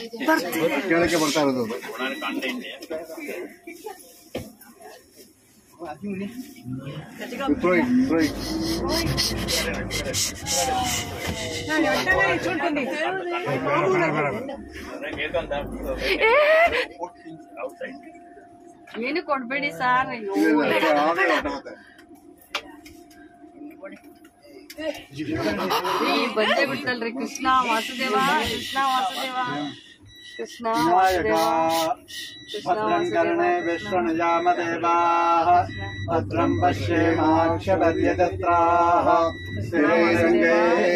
ಕೇಳಕ್ಕೆ ಬರ್ತಾ ಇರೋದು ಏನು ಕೊಡ್ಬೇಡಿ ಸಾರ್. ಬಂದೇ ಬಿಡ್ತಲ್ರಿ ಕೃಷ್ಣ ವಾಸುದೇವ ಕೃಷ್ಣ ವಾಸುದೇವ ಕೃಷ್ಣ ವಾಸುದೇವ ಭದ್ರಂ ಕರ್ಣೇ ವಿಷ್ಣುಯಾಮ ದೇವಾಃ ಭದ್ರಂ ಪಶ್ಯೇಮಾಕ್ಷಭರ್ಯಜತ್ರಾಃ ಸ್ಥಿರೈರಂಗೇ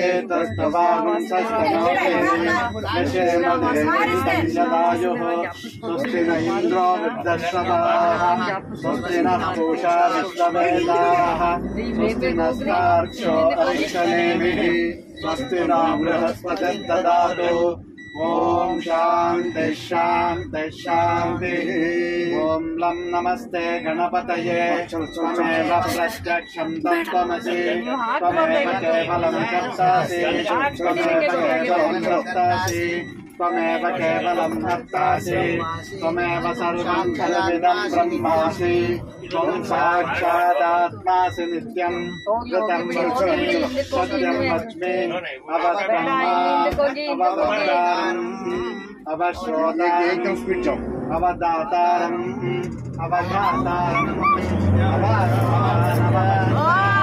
ತಸ್ತವಾಗುಂಸಸ್ತನೋತಿರ್ಯಶೇಮದೇವಯುಃ ಸ್ವಸ್ತಿ ನ ಇಂದ್ರೋ ವೃद्धಶ್ರವಾಃ ಸ್ವಸ್ತಿ ನಃ पूषा विश्ववेदाः स्वस्ति नस्तार्क्ष्यो अरिष्टनेमिः स्वस्ति नो बृहस्पतिर्ददातु ओम शांति शांति शांति। ओम लं नमस्ते गणपतये त्वमेव प्रत्यक्षं तत्त्वमसि त्वमेव केवलं कर्तासि त्वमेव केवलं कर्तासि त्वमेव केवलं कर्तासि त्वमेव सर्वं खलविदं ब्रह्मासि त्वं साक्षादात्मासि नित्यं ऋतं सत्यं वच्मि अवश्रोतारम् अवदातारम् अवधातारम्